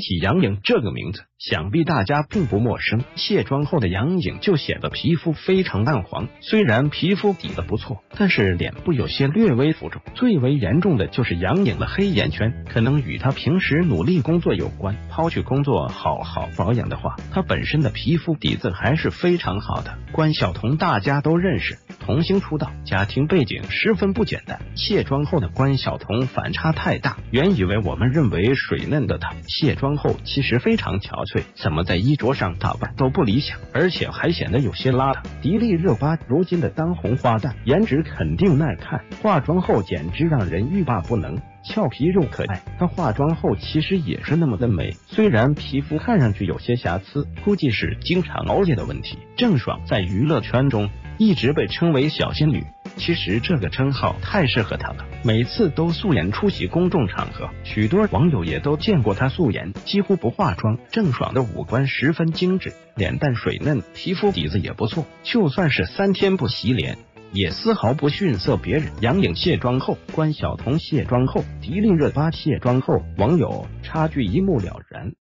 起杨颖这个名字，想必大家并不陌生。卸妆后的杨颖就显得皮肤非常暗黄，虽然皮肤底子不错，但是脸部有些略微浮肿。最为严重的就是杨颖的黑眼圈，可能与她平时努力工作有关。抛去工作好保养的话，她本身的皮肤底子还是非常好的。关晓彤大家都认识，童星出道，家庭背景十分不简单。卸妆后的关晓彤反差太大，原以为我们认为水嫩的她，卸妆后其实非常憔悴，怎么在衣着上打扮都不理想，而且还显得有些邋遢。迪丽热巴如今的当红花旦，颜值肯定耐看，化妆后简直让人欲罢不能。俏皮又可爱，她化妆后其实也是那么的美，虽然皮肤看上去有些瑕疵，估计是经常熬夜的问题。郑爽在娱乐圈中一直被称为小仙女，其实这个称号太适合她了，每次都素颜出席公众场合，许多网友也都见过她素颜，几乎不化妆。郑爽的五官十分精致，脸蛋水嫩，皮肤底子也不错，就算是3天不洗脸也丝毫不逊色别人。杨颖卸妆后，关晓彤卸妆后，迪丽热巴卸妆后，网友差距一目了然。